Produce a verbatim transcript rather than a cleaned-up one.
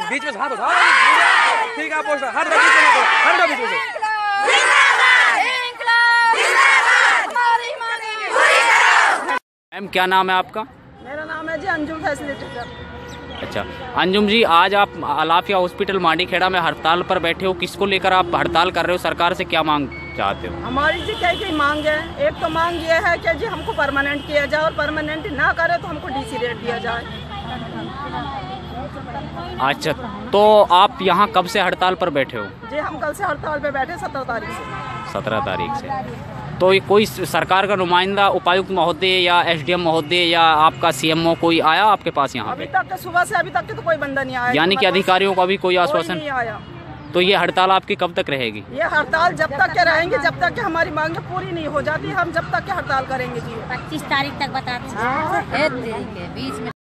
बीच में हाथ उठाओ, ठीक है पोस्टर हर बीच में हर बीच में। मैम क्या नाम है आपका? मेरा नाम है जी अंजुम फैसिलिटेटर। अच्छा अंजुम जी, आज आप अलाफिया हॉस्पिटल मांडीखेड़ा में हड़ताल पर बैठे हो, किसको लेकर आप हड़ताल कर रहे हो? सरकार से क्या मांग चाहते हो? हमारी जी कई कई मांग है। एक तो मांग ये है कि जी हमको परमानेंट किया जाए और परमानेंट ना करे तो हमको डीसी रेट दिया जाए। अच्छा, तो आप यहाँ कब से हड़ताल पर बैठे हो? जी हम कल से हड़ताल पे बैठे सत्रह तारीख से। सत्रह तारीख से। तो ये कोई सरकार का नुमाइंदा, उपायुक्त महोदय या एसडीएम महोदय या आपका सीएमओ कोई आया आपके पास यहाँ पे? अभी तक सुबह से अभी तक तो कोई बंदा नहीं आया। यानी कि अधिकारियों का भी कोई आश्वासन नहीं आया। तो ये हड़ताल आपकी कब तक रहेगी? ये हड़ताल जब तक के रहेंगे, जब तक के हमारी मांगे पूरी नहीं हो जाती, हम जब तक के हड़ताल करेंगे जी। पच्चीस तारीख तक बताते हैं बीच में।